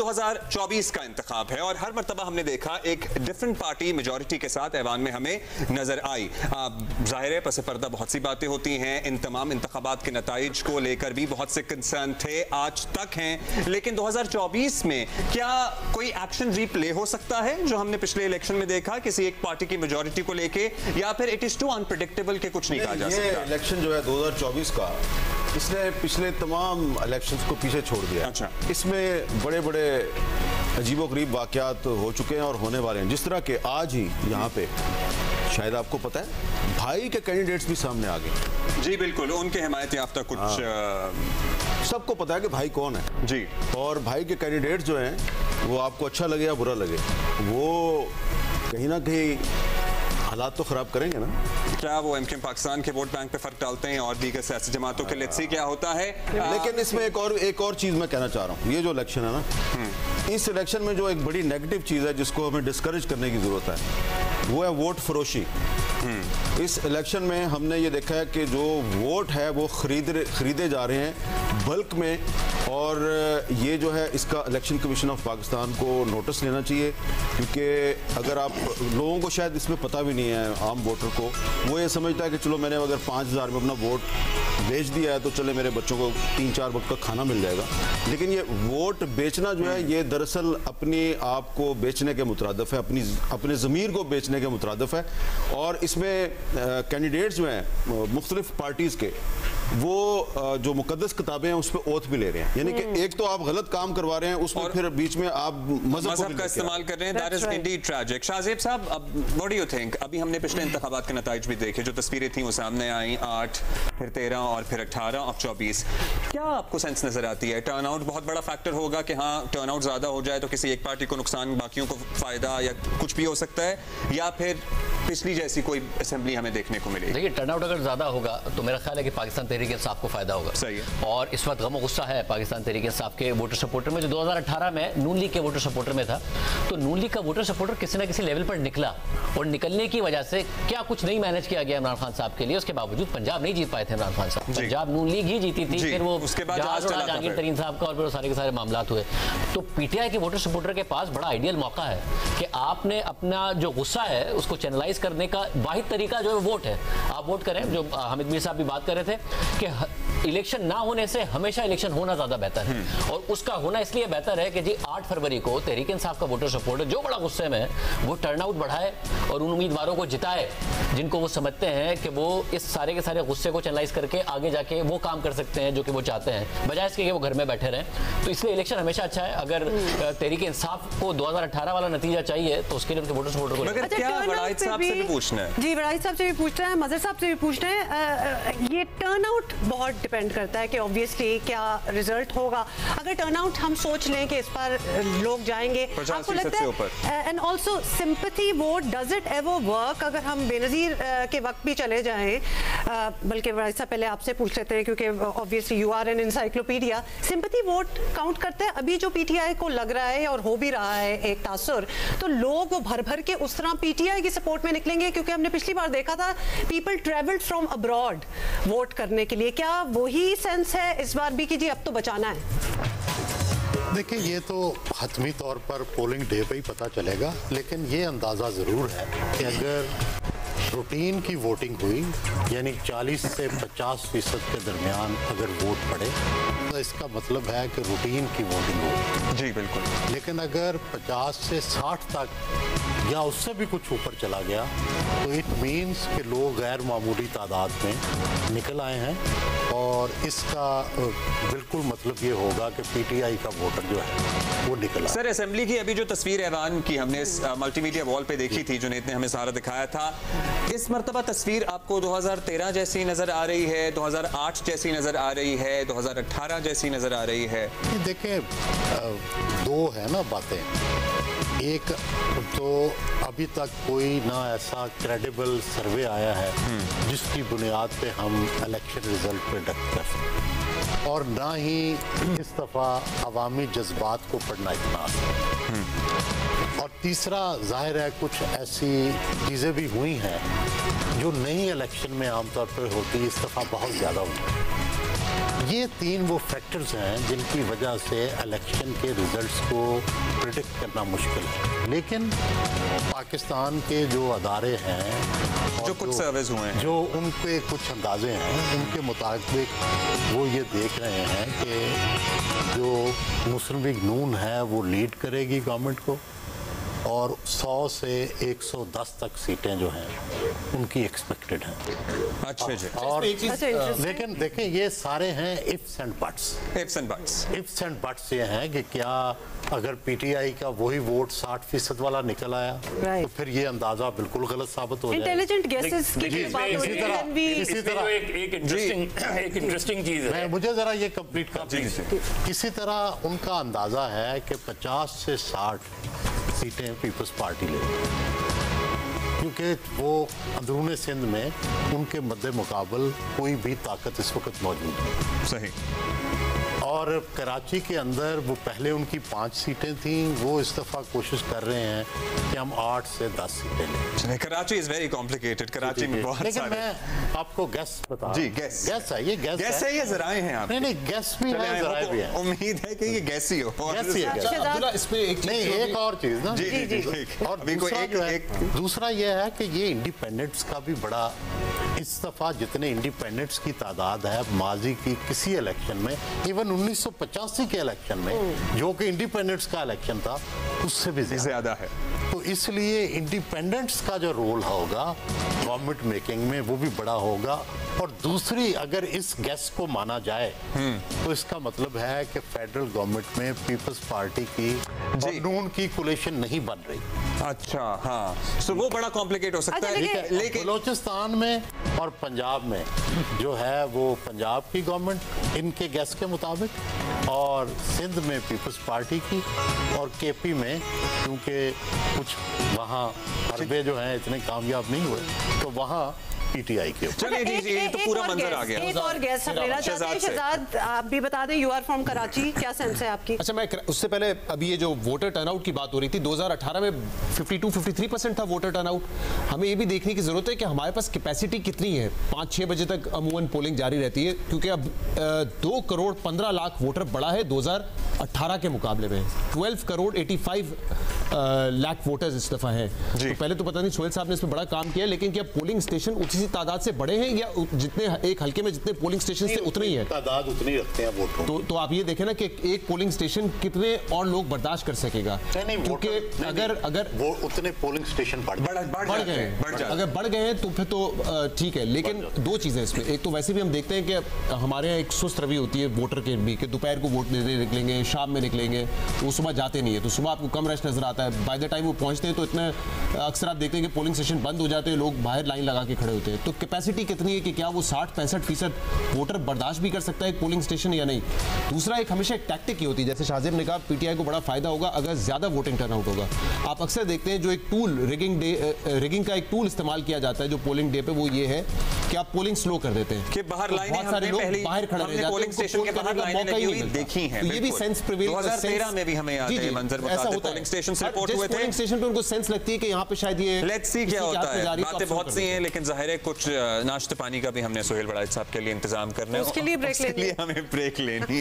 2024 का इंतखाब है और हर मरतबा हमने देखा एक डिफरेंट पार्टी मेजॉरिटी के साथ ऐवान में हमें नजर आई। जाहिर है पस पर्दा बहुत सी बातें होती हैं, इन तमाम इंतखाबात के नताइज को लेकर भी बहुत से कंसर्न थे, आज तक हैं, लेकिन 2024 में क्या कोई एक्शन रीप्ले हो सकता है जो हमने पिछले इलेक्शन में देखा किसी एक पार्टी की मेजॉरिटी को लेके, या फिर इट इज टू अनप्रेडिक्टेबल के कुछ नहीं कहा जा सकता? इलेक्शन जो है 2024 का, इसने पिछले तमाम इलेक्शंस को पीछे छोड़ दिया। अच्छा। इसमें बड़े बड़े अजीबोगरीब वाकयात हो चुके हैं और होने वाले हैं, जिस तरह के आज ही यहाँ पे शायद आपको पता है भाई के कैंडिडेट्स भी सामने आ गए। जी बिल्कुल, उनके हिमायत याफ्ता कुछ सबको पता है कि भाई कौन है जी, और भाई के कैंडिडेट्स जो हैं वो आपको अच्छा लगे या बुरा लगे, वो कहीं ना कहीं हालात तो खराब करेंगे ना। क्या वो एमकेएम पाकिस्तान के वोट बैंक पे फर्क डालते हैं और दीगर सियासी जमातों के? लेट्स सी क्या होता है। लेकिन इसमें एक और चीज मैं कहना चाह रहा हूँ, ये जो इलेक्शन है ना, इस इलेक्शन में जो एक बड़ी नेगेटिव चीज है जिसको हमें डिस्करेज करने की जरूरत है, वो है वोट फरोशी। इस इलेक्शन में हमने ये देखा है कि जो वोट है वो खरीदे जा रहे हैं बल्क में, और ये जो है इसका इलेक्शन कमीशन ऑफ पाकिस्तान को नोटिस लेना चाहिए, क्योंकि अगर आप लोगों को शायद इसमें पता भी नहीं है, आम वोटर को वो ये समझता है कि चलो मैंने अगर 5000 में अपना वोट बेच दिया है तो चले मेरे बच्चों को 3-4 वक्त का खाना मिल जाएगा। लेकिन ये वोट बेचना जो है ये दरअसल अपने आप को बेचने के मुतरादिफ है, अपने ज़मीर को बेचने के मुतरादिफ है। और इसमें कैंडिडेट्स जो हैं मुख्तलिफ पार्टीज़ के, वो जो मुकद्दस किताबें हैं उस पर ओथ भी ले रहे हैं, यानी कि एक तो आप गलत काम करवा रहे हैं उसमें फिर बीच में आप मजहब का इस्तेमाल कर रहे हैं। That is indeed tragic. Shahzeb साहब, व्हाट डू यू थिंक? अभी हमने पिछले इंतखाबात के नताइज भी देखे, जो तस्वीरें थी वो सामने आई, 8 फिर 13 और फिर 18 और 24। क्या आपको सेंस नजर आती है टर्नआउट बहुत बड़ा फैक्टर होगा कि हाँ टर्नआउट ज्यादा हो जाए तो किसी एक पार्टी को नुकसान बाकियों को फायदा या कुछ भी हो सकता है, या फिर पिछली जैसी कोई असेंबली हमें देखने को मिलेगी? देखिए, टर्नआउट अगर ज्यादा होगा तो मेरा ख्याल है कि पाकिस्तान तहरीक इंसाफ को फायदा होगा। सही है। और इस वक्त गम गुस्सा है पाकिस्तान तहरीक इंसाफ के वोटर सपोर्टर में, जो 2018 में नून लीग के वोटर सपोर्टर में था। तो नून लीग का वोटर सपोर्टर किसी ना किसी लेवल पर निकला, और निकलने की वजह से क्या कुछ नहीं मैनेज किया गया इमरान खान साहब के लिए। उसके बावजूद पंजाब नहीं जीत पाए थे इमरान खान साहब, पंजाब नून लीग ही जीती थी। फिर वो उसके बाद जहांगीर तरीन साहब का और फिर सारे के सारे मामला हुए। तो पीटीआई के वोटर सपोर्टर के पास बड़ा आइडियल मौका है कि आपने अपना जो गुस्सा है उसको चैनलाइज करने का वाहिद तरीका जो है वोट है। आप वोट करें, जो हामिद मीर साहब भी बात कर रहे थे कि इलेक्शन ना होने से हमेशा इलेक्शन होना ज्यादा बेहतर है, और उसका होना इसलिए बेहतर है कि जी 8 फरवरी को तहरीक इंसाफ का वोटर सपोर्टर जो बड़ा गुस्से में है वो टर्नआउट बढ़ाए और उन उम्मीदवारों को जिताए जिनको वो समझते हैं कि वो इस सारे के सारे गुस्से को चैनलाइज करके आगे जाके वो काम कर सकते हैं जो कि वो चाहते हैं, बजाय इसके कि वो घर में बैठे रहें। तो इसलिए इलेक्शन हमेशा अच्छा है। अगर तहरीक इंसाफ को 2018 वाला नतीजा चाहिए तो उसके लिए उनके वोटर सपोर्टर को मगर क्या वड़ाइद साहब से भी पूछना है? जी, वड़ाइद साहब से भी पूछना है, मजहर साहब से भी पूछना है। ये टर्नआउट बहुत डिपेंड करता है कि ऑब्वियसली क्या रिजल्ट होगा। अगर टर्नआउट हम सोच लें कि इस पर लोग जाएंगे, आपको लगता है, and also sympathy vote, does it ever work? अगर हम बेनजीर के वक्त भी चले जाएं, बल्कि वड़ाइद साहब पहले आपसे पूछ लेते हैं क्योंकि obviously you are an encyclopedia, sympathy vote count करते हैं? अभी जो पीटीआई को लग रहा है और हो भी रहा है एक तासुर, तो लोग वो भर भर के उस तरह पीटीआई की सपोर्ट में निकलेंगे? क्योंकि हमने पिछली बार देखा था people travelled from abroad vote करने के लिए। क्या वही सेंस है इस बार भी कि जी अब तो बचाना है? देखिए, ये तो हतमी तौर पर पोलिंग डे पे ही पता चलेगा, लेकिन ये अंदाज़ा ज़रूर है कि अगर रूटीन की वोटिंग हुई, यानी 40 से 50% के दरमियान अगर वोट पड़े, तो इसका मतलब है कि रूटीन की वोटिंग हो। जी बिल्कुल। लेकिन अगर 50 से 60 तक या उससे भी कुछ ऊपर चला गया तो इट मीन्स कि लोग गैर मामूली तादाद में निकल आए हैं, और इसका बिल्कुल मतलब ये होगा कि पीटीआई का वोटर जो है वो निकला। सर, असेंबली की अभी जो तस्वीर ऐवान की हमने मल्टीमीडिया वॉल पे देखी थी, जुनैद ने हमें सारा दिखाया था, इस मरतबा तस्वीर आपको 2013 जैसी नजर आ रही है, 2008 जैसी नजर आ रही है, 2018 जैसी नजर आ रही है? देखें, दो है ना बातें। एक तो अभी तक कोई ना ऐसा क्रेडिबल सर्वे आया है जिसकी बुनियाद पे हम इलेक्शन रिजल्ट प्रेडिक्ट कर सकते, और ना ही इस दफ़ा अवामी जज्बात को पढ़ना इतना आसान। और तीसरा, जाहिर है कुछ ऐसी चीज़ें भी हुई हैं जो नई इलेक्शन में आमतौर पर होती, इस दफ़ा बहुत ज़्यादा हुई। ये 3 वो फैक्टर्स हैं जिनकी वजह से इलेक्शन के रिजल्ट्स को प्रिडिक्ट करना मुश्किल है। लेकिन पाकिस्तान के जो अदारे हैं जो कुछ सर्वेज हुए हैं, जो उनके कुछ अंदाजे हैं, उनके मुताबिक वो ये देख रहे हैं कि जो मुस्लिम लीग नून है वो लीड करेगी गवर्नमेंट को और 100 से 110 तक सीटें जो हैं उनकी एक्सपेक्टेड हैं। अच्छा जी। और लेकिन देखें ये सारे हैं ifs and buts. Ifs and buts ये हैं कि क्या अगर पीटीआई का वही वोट 60% वाला निकल आया तो फिर ये अंदाजा बिल्कुल गलत साबित हो जाएगा। इंटेलिजेंट गेसेस की बात हो रही है। इसी तरह एक इंटरेस्टिंग चीज है, मुझे जरा ये कंप्लीट कर दीजिए। इसी तरह उनका अंदाजा है कि 50 से 60 सीटें पीपल्स पार्टी ले, क्योंकि वो अंदरूनी सिंध में उनके मद्दे मुकाबल कोई भी ताकत इस वक्त मौजूद है। सही। और कराची के अंदर वो पहले उनकी 5 सीटें थीं, वो इस दफ़ा कोशिश कर रहे हैं कि हम 8 से 10 सीटें लें। Karachi is very complicated, Karachi में बहुत लेकिन सारे। मैं आपको गैस बता जी, गैस है, ये गैस है, ये जराए हैं आप। नहीं गैस भी है, जराए भी है। उम्मीद है कि ये गैस ही हो। गैस ही है। अब्दुल्ला, इसमें एक और चीज ना, जी। और दूसरा ये है कि ये इंडिपेंडेंट्स का भी बड़ा, इस दफा जितने इंडिपेंडेंट्स की तादाद है माजी की किसी इलेक्शन में, इवन 1985 के इलेक्शन में जो कि इंडिपेंडेंट्स का इलेक्शन था, उससे भी ज्यादा है। तो इसलिए इंडिपेंडेंट्स का जो रोल होगा गवर्नमेंट मेकिंग में वो भी बड़ा होगा। और दूसरी, अगर इस गैस को माना जाए तो इसका मतलब है कि फेडरल गवर्नमेंट में पीपल्स पार्टी की और नून की कोलिशन नहीं बन रही। अच्छा, हाँ, सो वो बड़ा कॉम्प्लिकेट हो सकता है। लेकिन बलोचिस्तान में और पंजाब में जो है वो पंजाब की गवर्नमेंट इनके गैस के मुताबिक, और सिंध में पीपल्स पार्टी की, और केपी में क्योंकि कुछ वहाँ हरबे जो हैं इतने कामयाब नहीं हुए तो वहाँ पीटीआई के। चलिए जी, तो पूरा मंजर आ गया। एक और गैस हम लेना चाहते हैं। शहजाद, आप भी बता दें, यू आर फ्रॉम कराची, क्या सेंस है आपकी? अच्छा, मैं उससे पहले अभी ये जो वोटर टर्नआउट की बात हो रही थी, 2018 में 52-53% था वोटर टर्नआउट। हमें ये भी देखने की जरूरत है कि हमारे पास कैपेसिटी कितनी है। 5-6 बजे तक अमूमन पोलिंग जारी रहती है, क्योंकि अब 2 करोड़ 15 लाख वोटर बढ़ा है 2018 के मुकाबले में। 12 करोड़ 85 लाख वोटर्स इस दफा है। तो पहले तो पता नहीं सोहेल साहब ने इसमें बड़ा काम किया, लेकिन क्या पोलिंग स्टेशन उसी तादाद से बड़े हैं या जितने एक हल्के में जितने पोलिंग स्टेशन थे उतने ही है? तादाद उतनी रखते हैं वोटरों। तो आप ये देखें ना कि एक पोलिंग स्टेशन कितने और लोग बर्दाश्त कर सकेगा, क्योंकि अगर वो उतने पोलिंग स्टेशन बढ़ गए, अगर बढ़ गए हैं तो फिर तो ठीक है। लेकिन 2 चीजें इसमें, एक तो वैसे भी हम देखते हैं कि हमारे यहाँ एक सुस्त रवि होती है वोटर के भी, कि दोपहर को वोट देने निकलेंगे, शाम में निकलेंगे, वो सुबह जाते नहीं है, तो सुबह आपको कम रश नजर आता है। बाय द टाइम वो पहुंचते हैं तो इतने अक्सर आप देखते हैं कि पोलिंग स्टेशन बंद हो जाते हैं, लोग बाहर लाइन लगा के खड़े होते हैं। तो कैपेसिटी कितनी है कि क्या वो 60-65% वोटर बर्दाश्त भी कर सकता है एक पोलिंग स्टेशन या नहीं? दूसरा, एक हमेशा एक टैक्टिक की होती है, जैसे शाजिब ने कहा, पीटीआई को बड़ा फायदा होगा अगर ज्यादा वोटिंग टर्नआउट होगा। आप अक्सर देखते हैं जो एक टूल रिगिंग का एक टूल इस्तेमाल किया जाता है जो पोलिंग डे पे, वो ये है कि आप पोलिंग स्लो कर देते हैं कि बाहर लाइनें, बहुत सारे लोग बाहर खड़े रह जाते हैं, पोलिंग स्टेशन के बाहर लाइनें लगी हुई देखी हैं। ये भी सेंस प्रिवेल 2013 में भी हमें याद है मंजर, ऐसा होता है। पोलिंग स्टेशन से रिपोर्ट हुए थे, पोलिंग स्टेशन पे उनको सेंस लगती है कि यहाँ पे शायद ये लेट्स सी क्या होता है। बातें बहुत सी हैं, लेकिन जाहिर है कुछ नाश्ते पानी का भी हमने सोहेल बड़ाइच साहब के लिए इंतजाम करना है, उसके लिए ब्रेक हमें ब्रेक लेनी